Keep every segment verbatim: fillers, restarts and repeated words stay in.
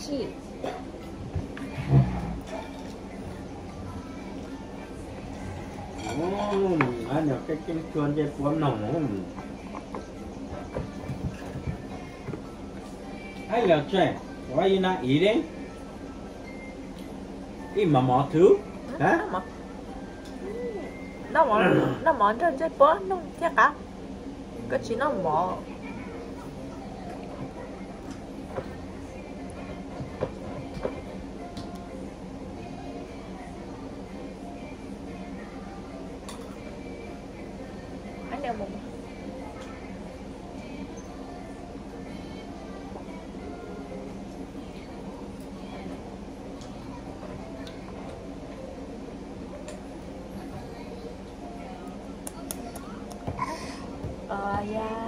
chị. Anh được cái cái chuồn dây cuốn nồng hay là chuyện why you not eating? Eat mama too? Hả? Nó món nó món trên dây cuốn nó thiệt cả. Cái chỉ nó mỏ. Anh đeo một. Ờ yeah.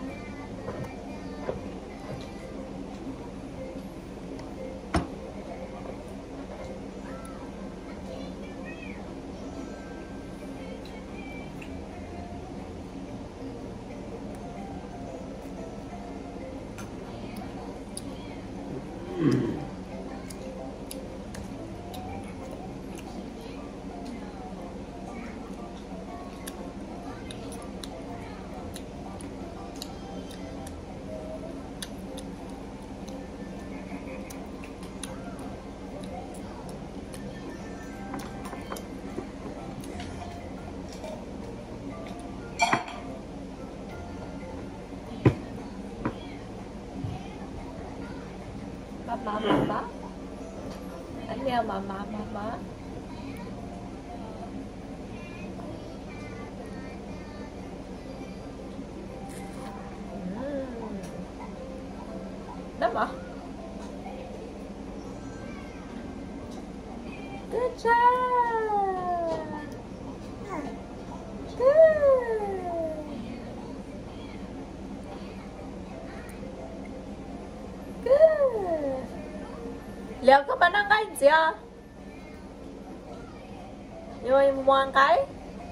Mama, mama. Anh đeo mama, mama. Đắp hả? Good job. Good. Good. Liệu các bạn ăn cái gì à? Rồi mua ăn cái.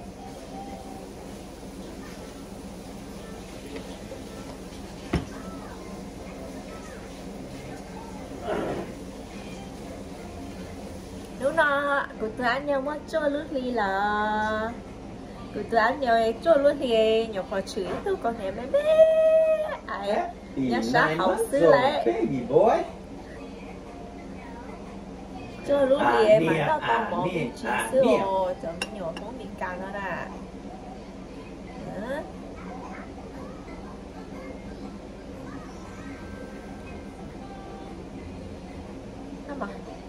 Lúc nào của tôi ăn nhau mất cho lúc thì là của tôi ăn nhau cho lúc thì nhỏ khó chửi tôi còn em bé bé ai nhà xã hậu xứ lệ cho lúc thì mà nó còn bỏ mình chỉ xưa chấm nhỏ món mình càng nó nè mà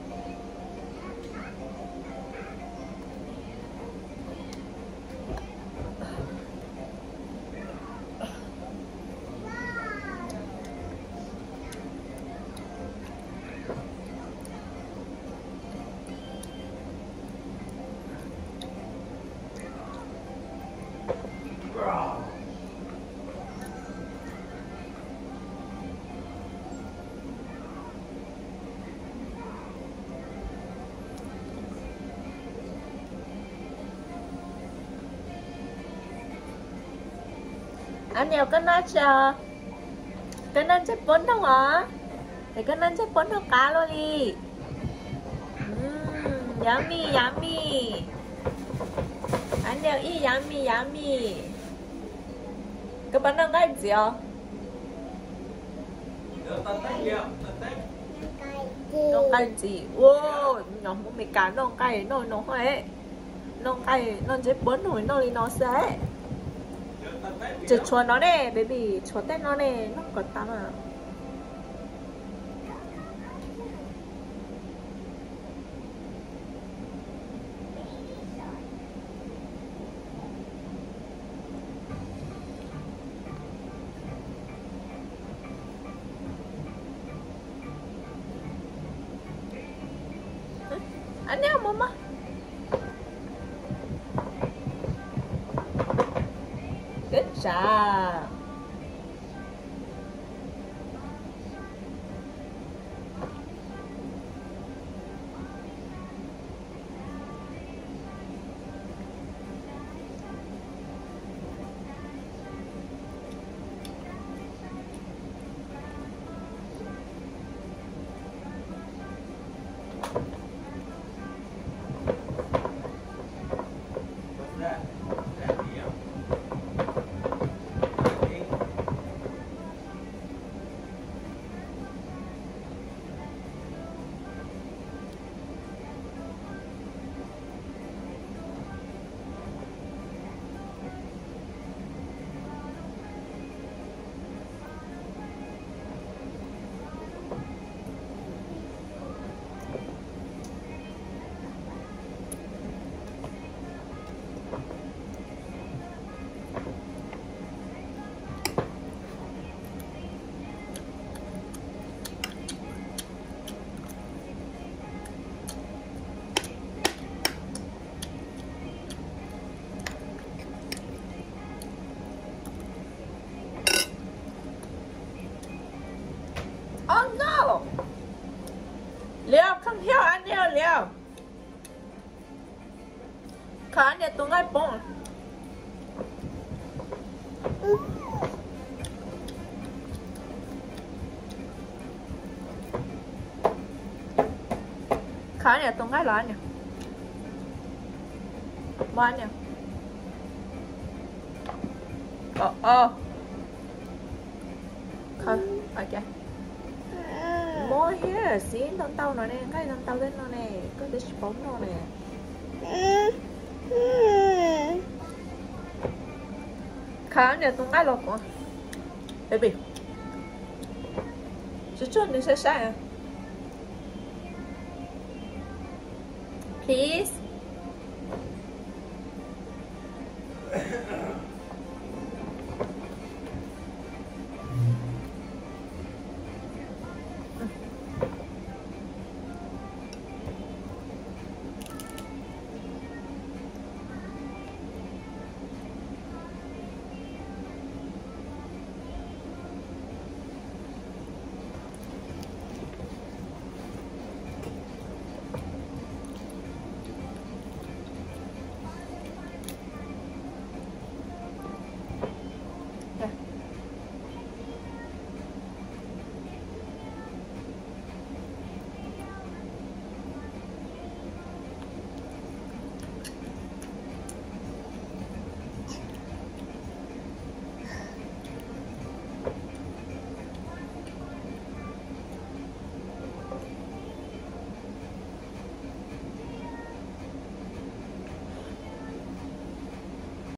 anh nhiều cái nó chờ cái nó chết bốn đâu hả thì cái nó chết bốn đâu cá luôn đi uhm, yummy yummy anh nhiều y yummy yummy các bạn đang cái gì à nông cái gì wow nhóm một mấy cá nông cái nó nó hơi nông cái nó chết bốn rồi nó đi nó sẽ Chứ chúa nó nè, baby, chúa tết nó nè, nó có tắm à Anh nhá, mama Good job. liều không hiểu ăn liều liều khá nhiệt tụi ngay bông khá nhiệt tụi ngay là ăn nhỉ mua ăn nhỉ ờ ờ không ok mua here xí con tàu nó nè cái con tàu lên nó nè có cái bóng nó nè khá nhiệt tụi ngay lọc quá baby chú chốt đi xe xe please